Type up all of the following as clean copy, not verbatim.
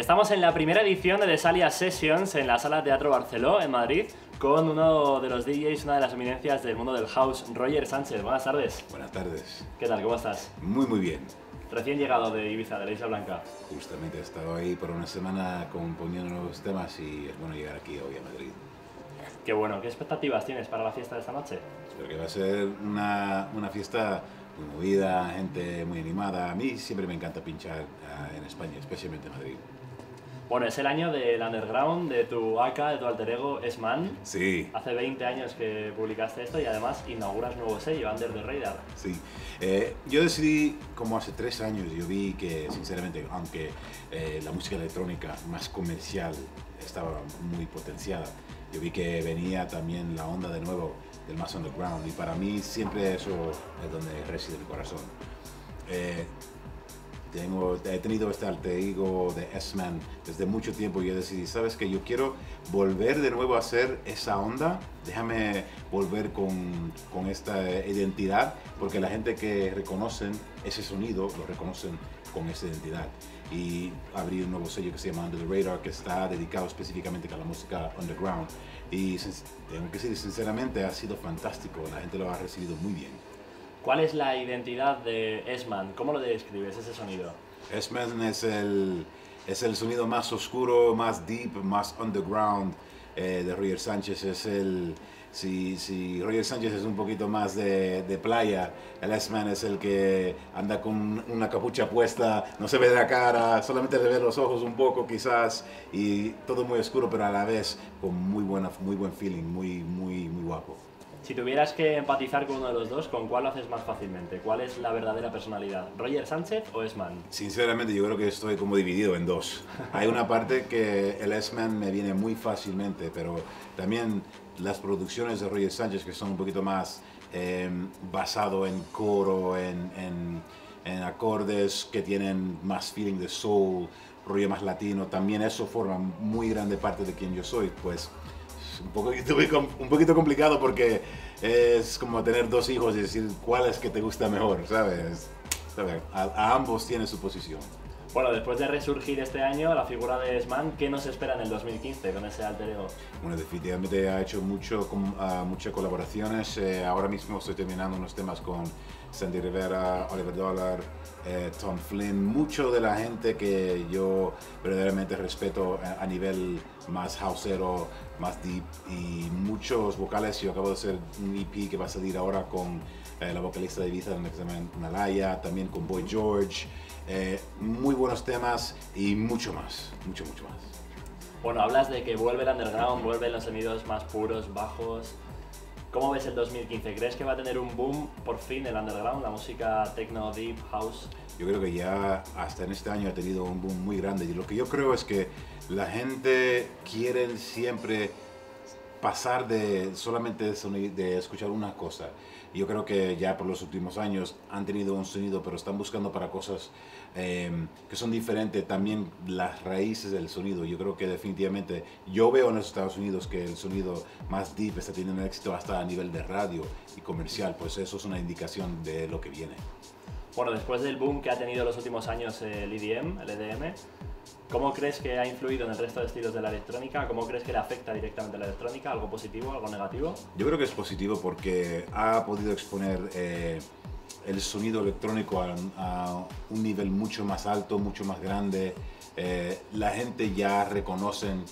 Estamos en la primera edición de The Salia Sessions en la Sala Teatro Barceló, en Madrid, con uno de los DJs, una de las eminencias del mundo del house, Roger Sánchez. Buenas tardes. Buenas tardes. ¿Qué tal? ¿Cómo estás? Muy bien. Recién llegado de Ibiza, de la Isla Blanca. Justamente he estado ahí por una semana componiendo nuevos temas y es bueno llegar aquí hoy a Madrid. Qué bueno. ¿Qué expectativas tienes para la fiesta de esta noche? Espero que va a ser una fiesta muy movida, gente muy animada. A mí siempre me encanta pinchar en España, especialmente en Madrid. Bueno, es el año del underground, de tu AK, de tu alter ego, S-Man. Sí. Hace 20 años que publicaste esto y además inauguras nuevo sello, Under the Radar. Sí. Yo decidí, como hace 3 años, yo vi que, sinceramente, aunque la música electrónica más comercial estaba muy potenciada, yo vi que venía también la onda de nuevo del más underground y para mí siempre eso es donde reside mi corazón. He tenido este alter ego de S-Man desde mucho tiempo y yo decidí, ¿sabes qué? Yo quiero volver de nuevo a hacer esa onda, déjame volver con esta identidad, porque la gente que reconocen ese sonido, lo reconocen con esa identidad. Y abrí un nuevo sello que se llama Under the Radar, que está dedicado específicamente a la música underground. Y tengo que decir, sinceramente, ha sido fantástico, la gente lo ha recibido muy bien. ¿Cuál es la identidad de S-Man? ¿Cómo lo describes, ese sonido? S-Man es el sonido más oscuro, más deep, más underground de Roger Sánchez. Si Roger Sánchez es un poquito más de playa, el S-Man es el que anda con una capucha puesta, no se ve la cara, solamente se ve los ojos un poco quizás, y todo muy oscuro, pero a la vez con muy buen feeling, muy guapo. Si tuvieras que empatizar con uno de los dos, ¿con cuál lo haces más fácilmente? ¿Cuál es la verdadera personalidad? ¿Roger Sánchez o S-Man? Sinceramente yo creo que estoy como dividido en dos. Hay una parte que el S-Man me viene muy fácilmente, pero también las producciones de Roger Sánchez, que son un poquito más basado en coro, en acordes que tienen más feeling de soul, rollo más latino, también eso forma muy grande parte de quien yo soy, pues un poquito complicado porque es como tener 2 hijos y decir cuál es que te gusta mejor, ¿sabes? A ambos tiene su posición. Bueno, después de resurgir este año la figura de S-Man, ¿qué nos espera en el 2015 con ese alter ego? Bueno, definitivamente ha hecho muchas colaboraciones. Ahora mismo estoy terminando unos temas con Sandy Rivera, Oliver Dollar, Tom Flynn, mucho de la gente que yo verdaderamente respeto a nivel más houseero, más deep, y muchos vocales. Yo acabo de hacer un EP que va a salir ahora con la vocalista de Ibiza, que se llama Nalaya, también con Boy George. Muy buenos temas y mucho más. Bueno, hablas de que vuelve el underground, vuelven los sonidos más puros, bajos. ¿Cómo ves el 2015? ¿Crees que va a tener un boom por fin el underground, la música techno, deep, house? Yo creo que ya hasta en este año ha tenido un boom muy grande y lo que yo creo es que la gente quiere siempre pasar de solamente de escuchar una cosa. Yo creo que ya por los últimos años han tenido un sonido, pero están buscando para cosas que son diferentes, también las raíces del sonido. Yo creo que definitivamente, yo veo en los Estados Unidos que el sonido más deep está teniendo éxito hasta a nivel de radio y comercial, pues eso es una indicación de lo que viene. Bueno, después del boom que ha tenido los últimos años el EDM, ¿cómo crees que ha influido en el resto de estilos de la electrónica? ¿Cómo crees que le afecta directamente a la electrónica? ¿Algo positivo, algo negativo? Yo creo que es positivo porque ha podido exponer el sonido electrónico a un nivel mucho más alto, mucho más grande. La gente ya reconocen,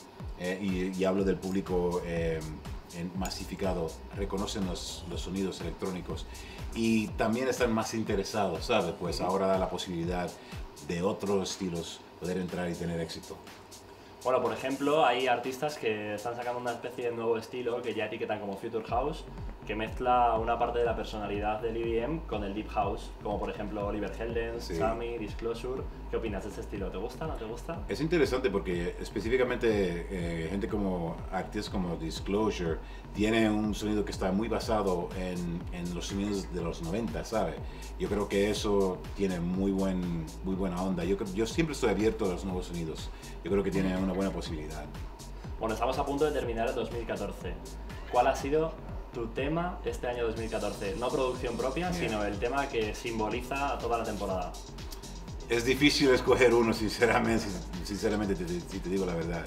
y hablo del público masificado, reconocen los sonidos electrónicos y también están más interesados, ¿sabes? Pues ahora da la posibilidad de otros estilos poder entrar y tener éxito. Bueno, por ejemplo, hay artistas que están sacando una especie de nuevo estilo que ya etiquetan como Future House, que mezcla una parte de la personalidad del EDM con el Deep House, como por ejemplo Oliver Heldens, Sí. Sammy, Disclosure. ¿Qué opinas de ese estilo? ¿Te gusta? ¿No te gusta? Es interesante porque específicamente gente como artistas como Disclosure tiene un sonido que está muy basado en los sonidos de los 90, ¿sabes? Yo creo que eso tiene muy buena onda. Yo siempre estoy abierto a los nuevos sonidos. Yo creo que tiene una buena posibilidad. Bueno, estamos a punto de terminar el 2014. ¿Cuál ha sido tu tema este año 2014? No producción propia, sino el tema que simboliza toda la temporada. Es difícil escoger uno, sinceramente, si te digo la verdad.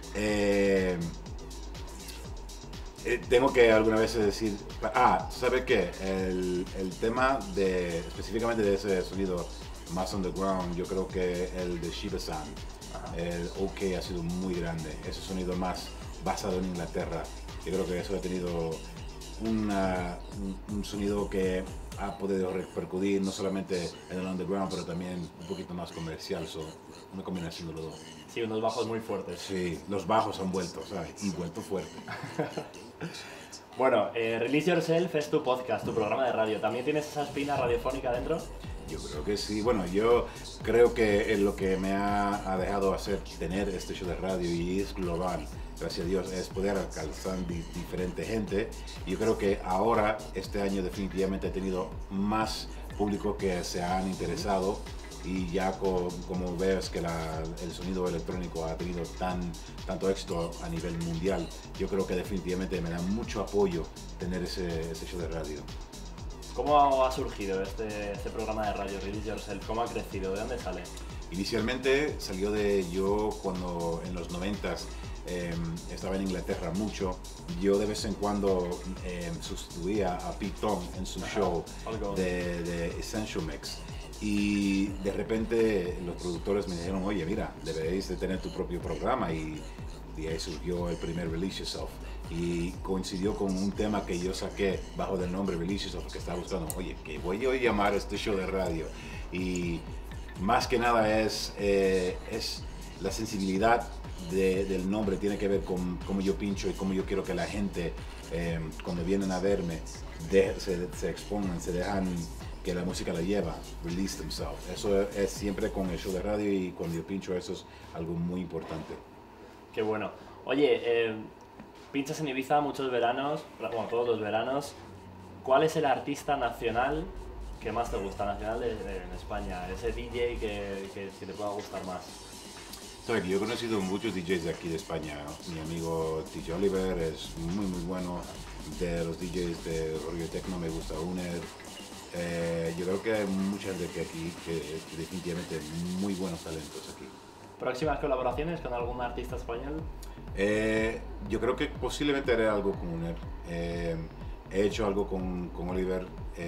Tengo que alguna vez decir, ¿sabe qué? El tema específicamente de ese sonido más underground, yo creo que el de Shiba-san, el OK ha sido muy grande. Ese sonido más basado en Inglaterra, yo creo que eso ha tenido un sonido que ha podido repercutir no solamente en el underground, pero también un poquito más comercial, una combinación de los dos. Sí, unos bajos muy fuertes. Sí, los bajos han vuelto, ¿sabes? Y vuelto fuerte. Bueno, Release Yourself es tu podcast, tu programa de radio. ¿También tienes esa espina radiofónica dentro? Yo creo que sí. Bueno, yo creo que lo que me ha dejado tener este show de radio, y es global, gracias a Dios, es poder alcanzar diferente gente. Yo creo que ahora, este año definitivamente he tenido más público que se han interesado, y ya como ves que el sonido electrónico ha tenido tanto éxito a nivel mundial, yo creo que definitivamente me da mucho apoyo tener ese show de radio. ¿Cómo ha surgido este programa de radio, Release Yourself? ¿Cómo ha crecido? ¿De dónde sale? Inicialmente salió de yo cuando en los 90s estaba en Inglaterra mucho. Yo de vez en cuando sustituía a Pete Tong en su show de Essential Mix. Y de repente los productores me dijeron, oye, mira, deberéis de tener tu propio programa, y ahí surgió el primer Release Yourself. Y coincidió con un tema que yo saqué bajo el nombre Release Yourself, que estaba buscando, oye, que voy a llamar a este show de radio. Y más que nada es la sensibilidad del nombre, tiene que ver con cómo yo pincho y cómo yo quiero que la gente, cuando vienen a verme, se expongan, se dejan que la música la lleva, release themselves. Eso es siempre con el show de radio, y cuando yo pincho eso es algo muy importante. Qué bueno. Oye, pinchas en Ibiza muchos veranos, bueno, todos los veranos. ¿Cuál es el artista nacional que más te gusta, nacional en España? Ese DJ que te pueda gustar más. Sabes que yo he conocido muchos DJs de aquí de España. Mi amigo DJ Oliver es muy bueno. De los DJs de Rollo Techno me gusta Uner. Yo creo que hay mucha gente que definitivamente muy buenos talentos aquí. ¿Próximas colaboraciones con algún artista español? Yo creo que posiblemente haré algo con Uner. He hecho algo con Oliver.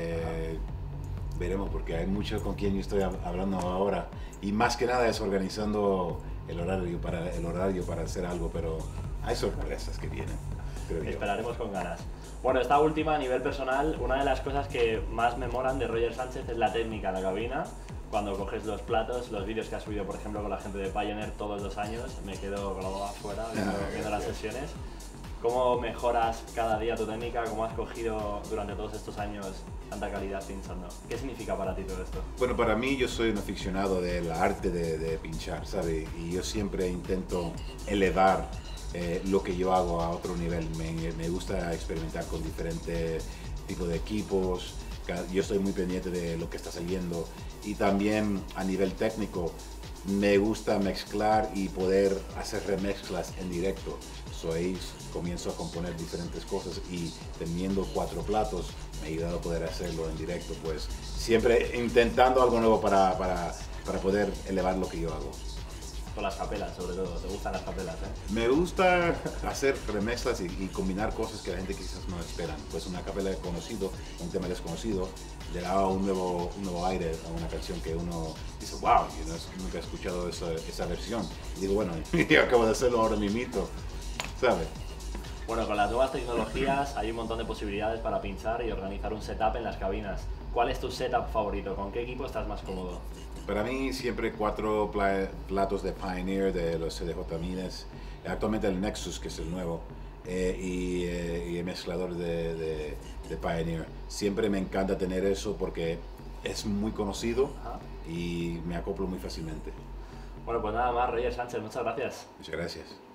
Veremos, porque hay mucho con quien yo estoy hablando ahora, y más que nada es organizando el horario para hacer algo, pero hay sorpresas que vienen, creo yo. Esperaremos con ganas. Bueno, esta última, a nivel personal, una de las cosas que más me molan de Roger Sánchez es la técnica, la cabina. Cuando coges los platos, los vídeos que has subido, por ejemplo, con la gente de Pioneer todos los años, me quedo con la boca afuera viendo las sesiones. ¿Cómo mejoras cada día tu técnica? ¿Cómo has cogido durante todos estos años tanta calidad pinchando? ¿Qué significa para ti todo esto? Bueno, para mí, yo soy un aficionado del arte de pinchar, ¿sabes? Y yo siempre intento elevar lo que yo hago a otro nivel. Me gusta experimentar con diferentes tipos de equipos. Yo estoy muy pendiente de lo que está saliendo, y también a nivel técnico me gusta mezclar y poder hacer remezclas en directo. Ahí comienzo a componer diferentes cosas, y teniendo 4 platos me ha ayudado a poder hacerlo en directo, pues siempre intentando algo nuevo para poder elevar lo que yo hago. Con las capelas, sobre todo. ¿Te gustan las capelas, Me gusta hacer remezclas y combinar cosas que la gente quizás no esperan. Pues una capela conocido, un tema desconocido, le da un nuevo aire a una canción que uno dice, wow, yo nunca he escuchado esa versión. Y digo, bueno, yo acabo de hacerlo ahora mismito, ¿sabes? Bueno, con las nuevas tecnologías hay un montón de posibilidades para pinchar y organizar un setup en las cabinas. ¿Cuál es tu setup favorito? ¿Con qué equipo estás más cómodo? Para mí siempre 4 platos de Pioneer, de los CDJ Mines, actualmente el Nexus, que es el nuevo, y el mezclador de Pioneer. Siempre me encanta tener eso porque es muy conocido y me acoplo muy fácilmente. Bueno, pues nada más, Roger Sánchez, muchas gracias. Muchas gracias.